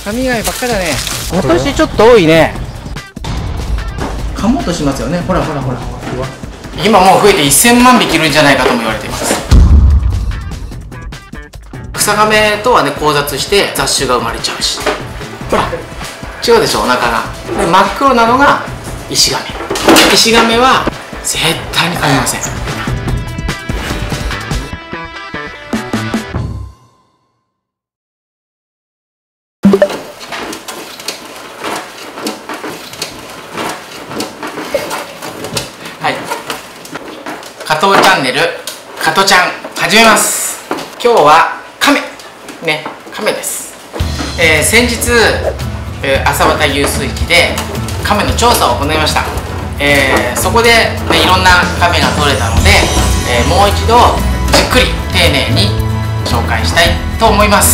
赤身以外ばっかだね。今年ちょっと多いね。噛もうとしますよね。ほらほらほら。今もう増えて1000万匹いるんじゃないかとも言われています。草亀とはね交雑して雑種が生まれちゃうし、ほら違うでしょ、お腹が。で真っ黒なのが石亀。石亀は絶対に噛みません。はい、加藤チャンネル加藤ちゃん始めます。今日は亀ね、亀です。先日、朝畑遊水地で亀の調査を行いました。そこで、いろんな亀が取れたので、もう一度じっくり丁寧に紹介したいと思います。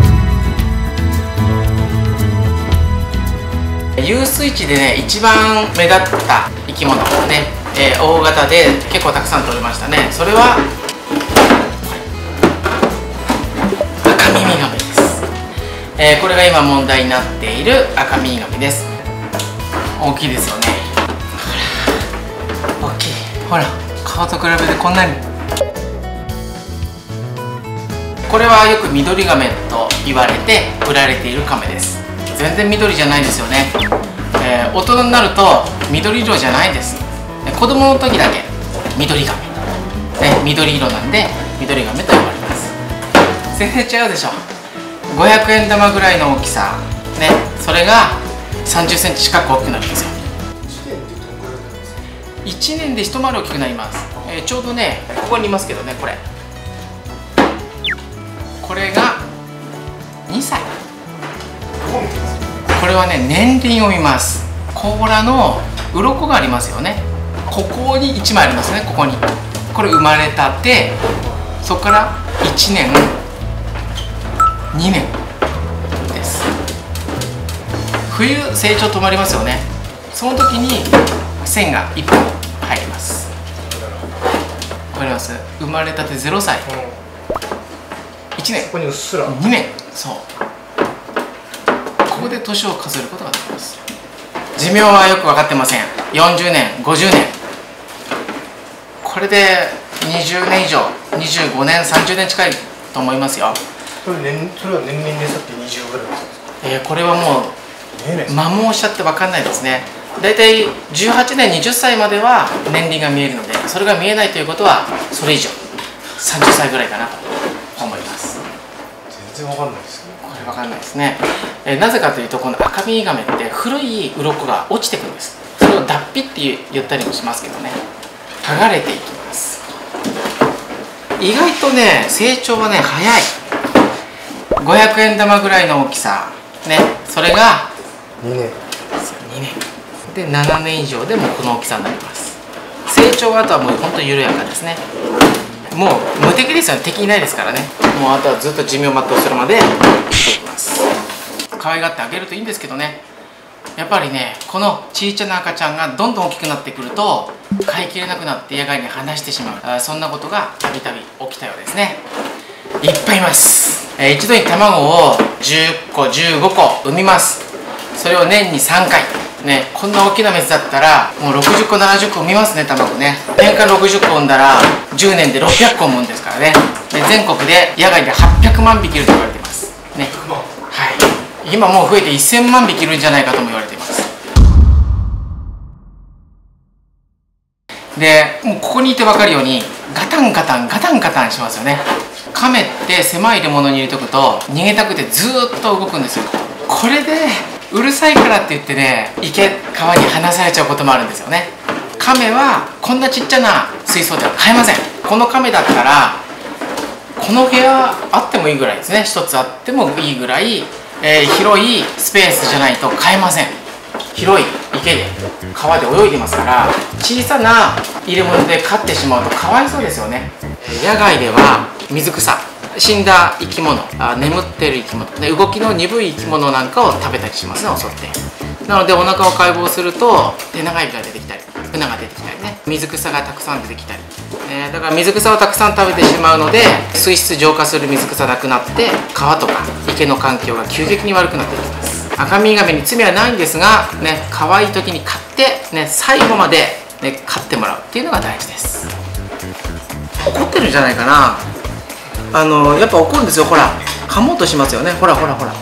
遊水地でね一番目立った生き物ね、大型で結構たくさん取れましたね。それは赤耳ガメです。これが今問題になっている赤耳ガメです。大きいですよね。ほら大きい。ほら顔と比べてこんなに。これはよく緑ガメと言われて売られているカメです。全然緑じゃないですよね。大人になると緑色じゃないです。子供の時だけ緑ガメ、ね、緑色なんで緑ガメと呼ばれます。全然違うでしょ。500円玉ぐらいの大きさね、それが30センチ近く大きくなるんですよ。1年で一回り大きくなります。ちょうどねここにいますけどね、これが2歳。これはね年輪を見ます。甲羅の鱗がありますよね。ここに1枚ありますね。ここにこれ生まれたて、そこから1年2年です。冬成長止まりますよね。その時に線が1本入ります。わかります？生まれたて0歳、1年、ここにうっすら2年、そうここで年を数えることができます。寿命はよく分かってません。40年50年、これで20年以上、25年30年近いと思いますよ。 それは年齢でさって20ぐらいですか？ これはもう摩耗しちゃって分かんないですね。だいたい18年20歳までは年輪が見えるので、それが見えないということはそれ以上30歳ぐらいかなと思います。 全然わかんないですね。 これ分かんないですね。なぜかというと、この赤耳ガメって古い鱗が落ちてくるんです。それを脱皮って言ったりもしますけどね、剥がれていきます。意外とね成長はね早い。500円玉ぐらいの大きさね、それが 2年で7年以上でもこの大きさになります。成長はあとはもう本当に緩やかですね。もう無敵ですよね。敵いないですからね。もうあとはずっと寿命を全うするまでしていきます。可愛がってあげるといいんですけどね、やっぱりねこのちいちゃな赤ちゃんがどんどん大きくなってくると飼いきれなくなって野外に放してしまう、そんなことがたびたび起きたようですね。いっぱいいます。一度に卵を10個15個産みます。それを年に3回ね、こんな大きなメスだったらもう60個70個産みますね。卵ね、年間60個産んだら10年で600個産むんですからね。で全国で野外で800万匹いると言われていますね。はい、今もう増えて1000万匹いるんじゃないかとも言われています。でもうここにいて分かるようにガタンガタンガタンガタンしますよね。カメって狭い入れ物に入れとくと逃げたくてずーっと動くんですよ。これでうるさいからって言ってね川に放されちゃうこともあるんですよね。カメはこんなちっちゃな水槽では飼えません。このカメだったらこの部屋あってもいいぐらいですね。一つあってもいいぐらい、広いスペースじゃないと飼えません。広い池で川で泳いでますから、小さな入れ物で飼ってしまうとかわいそうですよね。野外では水草、死んだ生き物、眠ってる生き物で動きの鈍い生き物なんかを食べたりしますね、襲って。なのでお腹を解剖すると手長エビが出てきたりフナが出てきたりね、水草がたくさん出てきたり、だから水草をたくさん食べてしまうので水質浄化する水草なくなって川とか池の環境が急激に悪くなっていきます。アカミミガメに罪はないんですがね、可愛い時に飼ってね、最後までね飼ってもらうっていうのが大事です。怒ってるんじゃないかな。やっぱ怒るんですよ。ほら噛もうとしますよね。ほらほらほらね、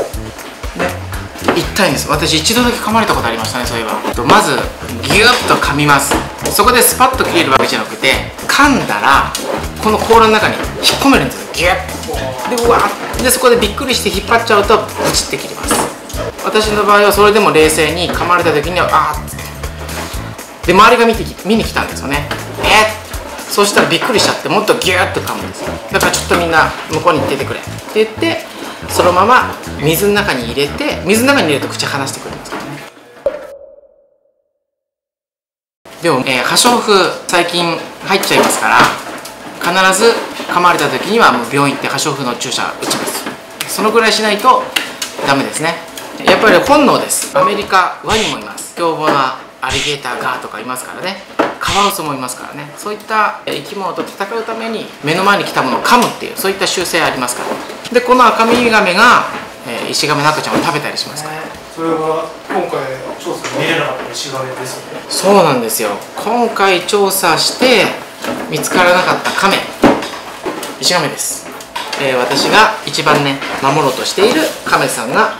痛いんです。私一度だけ噛まれたことありましたね、そういえば。まずギュッと噛みます。そこでスパッと切れるわけじゃなくて、噛んだらこの甲羅の中に引っ込めるんですよ、ギュッで。うわっで、そこでびっくりして引っ張っちゃうとブチって切ります。私の場合はそれでも冷静に噛まれた時にはあーってで、周りが見に来たんですよね。そうしたらびっくりしちゃって、もっとギューッと噛むんですよ。だからちょっとみんな向こうに行っててくれって言って、そのまま水の中に入れて、水の中に入れると口離してくるんですからね。でも、破傷風最近入っちゃいますから、必ず噛まれた時にはもう病院行って破傷風の注射打ちます。そのぐらいしないとダメですね。やっぱり本能です。アメリカワニもいます。凶暴なアリゲーターガーとかいますからね。カワウソもいますからね。そういった生き物と戦うために目の前に来たものを噛むっていう、そういった習性ありますから。で、このアカミミガメが、イシガメの赤ちゃんを食べたりしますから。 それが今回調査で見れなかったイシガメですよね。 そうなんですよ。今回調査して見つからなかったカメ、イシガメです。私が一番ね守ろうとしているカメさんが、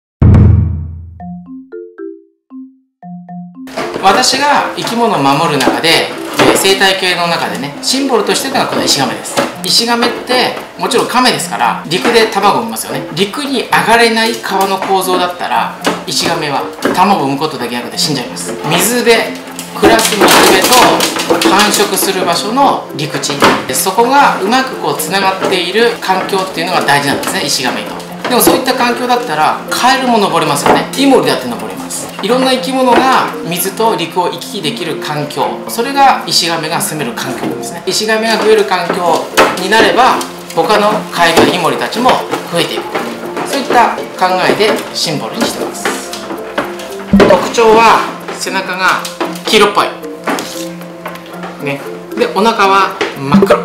私が生き物を守る中で、生態系の中でねシンボルとしてるのがこのイシガメです。イシガメってもちろんカメですから陸で卵を産みますよね。陸に上がれない川の構造だったらイシガメは卵を産むことだけなくて死んじゃいます。水辺、暮らす水辺と繁殖する場所の陸地、そこがうまくこうつながっている環境っていうのが大事なんですね、イシガメにとって。でもそういった環境だったらカエルも登れますよね。イモリだって登れます。いろんな生き物が水と陸を行き来できる環境、それがイシガメが住める環境なんですね。イシガメが増える環境になれば他のカエルやイモリたちも増えていく、そういった考えでシンボルにしてます。特徴は背中が黄色っぽいね。で、お腹は真っ黒、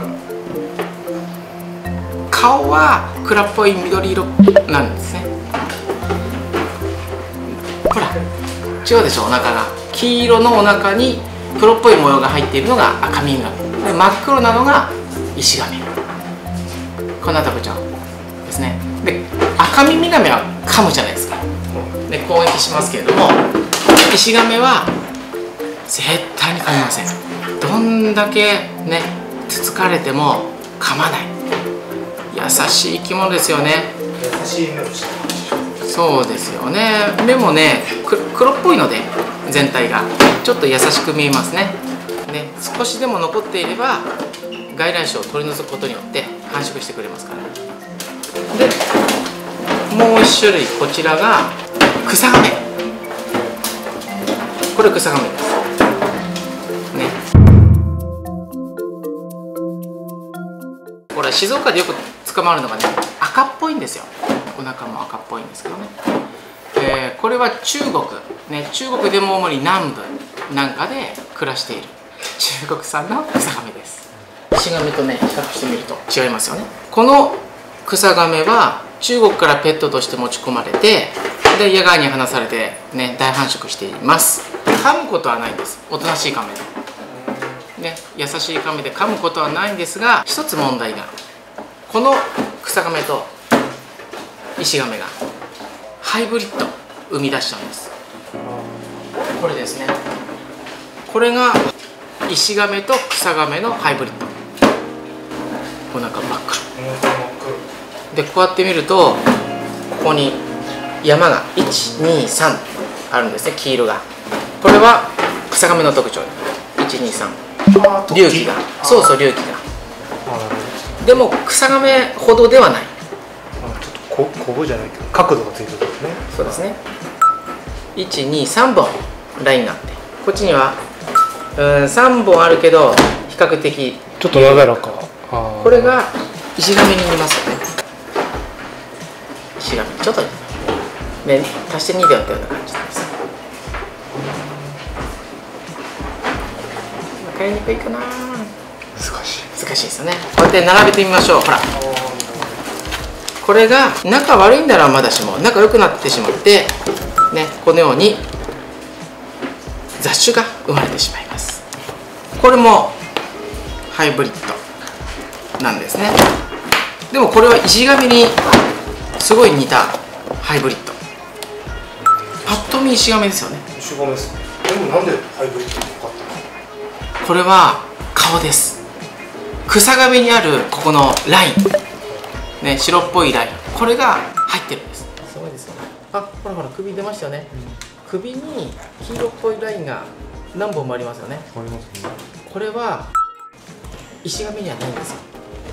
顔は暗っぽい緑色なんですね。ほら違うでしょ。お腹が黄色のお腹に黒っぽい模様が入っているのがアカミミガメで、真っ黒なのがイシガメ。こんな特徴ですね。で、アカミミガメは噛むじゃないですか。で、攻撃しますけれども、イシガメは絶対に噛みません。どんだけねつつかれても噛まない、優しい生き物ですよね。 優しい目をしてる。 そうですよね。目もね黒っぽいので全体がちょっと優しく見えますね。少しでも残っていれば外来種を取り除くことによって繁殖してくれますから。で、もう一種類、こちらがクサガメ。これクサガメですね。これ静岡でよく捕まるのがね赤っぽいんですよ。お腹も赤っぽいんですけどね。これは中国ね、中国でも主に南部なんかで暮らしている中国産のクサガメです。イシガメとね比較してみると違いますよね。このクサガメは中国からペットとして持ち込まれて、で野外に放されてね大繁殖しています。噛むことはないんです。おとなしいカメでね、優しいカメで噛むことはないんですが、一つ問題が、このクサガメとイシガメがハイブリッド生み出しちゃうんです。これですね。これがイシガメとクサガメのハイブリッド。お腹真っ黒で、こうやって見るとここに山が123あるんですね、黄色が。これはクサガメの特徴。123隆起が、そうそう隆起が。でもクサガメほどではない。 ちょっとコブじゃないけど角度がついてるんですね。 そうですね。123本ラインがあって、こっちには3本あるけど比較的ちょっとなだらか。 これがイシガメに似ますよね。イシガメちょっとね足して2で割ったような感じなんです。分かりにくいかな。難しいですよね。こうやって並べてみましょう。ほら、ここれが仲悪いんならまだしも仲良くなってしまってね、このように雑種が生まれてしまいます。これもハイブリッドなんですね。でもこれは石神にすごい似たハイブリッド。パッと見石神ですよね。 石神ですね。でもなんでハイブリッドって分かったの？ これは顔です。草神にあるここのライン、ね、白っぽいライン、これが入ってるんです。すごいですよね。あ、ほらほら、首出ましたよね。首に黄色っぽいラインが何本もありますよね。 ありますね。 これは石神にはないんですよ。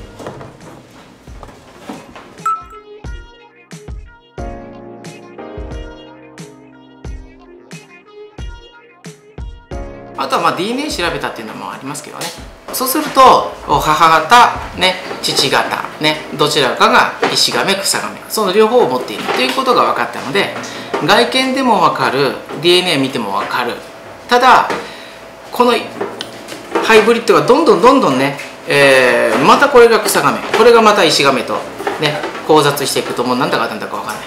あとはDNA 調べたっていうのもありますけどね。そうすると母方、ね、父方、ね、どちらかが石亀、草亀、その両方を持っているということが分かったので、外見でも分かる、 DNA 見ても分かる。ただこのハイブリッドがどんどんね、またこれが草亀、これがまた石亀とね交雑していくと、もうなんだか分かんない。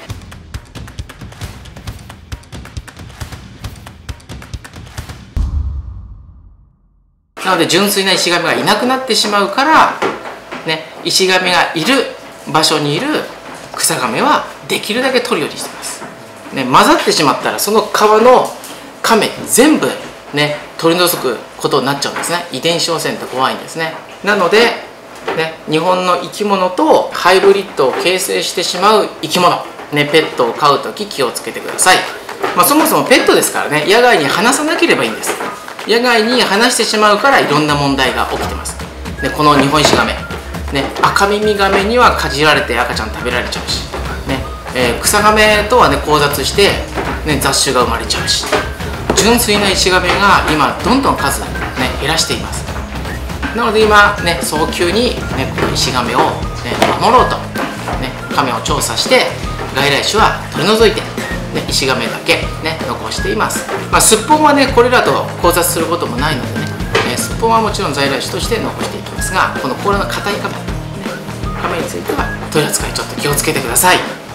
なので純粋な石神がいなくなってしまうから、ね、石神がいる場所にいる草亀はできるだけ取るようにしてます、ね、混ざってしまったらその川の亀全部、ね、取り除くことになっちゃうんですね。遺伝子汚染って怖いんですね。なので、ね、日本の生き物とハイブリッドを形成してしまう生き物、ね、ペットを飼うとき気をつけてください。そもそもペットですからね、野外に放さなければいいんです。野外に放してしまうからいろんな問題が起きてます。でこのニホンイシガメ、ね、赤耳ガメにはかじられて赤ちゃん食べられちゃうし、ね草ガメとはね交雑して、ね、雑種が生まれちゃうし、純粋なイシガメが今どんどん数、ね、減らしています。なので今ね早急に、ね、このイシガメを、ね、守ろうと、ね、カメを調査して外来種は取り除いて、イシガメだけ、ね、残しています。すっぽんはねこれらと交雑することもないのでね、すっぽんはもちろん在来種として残していきますが、この甲羅の硬いカメ、ね、カメについては取り扱いちょっと気をつけてください。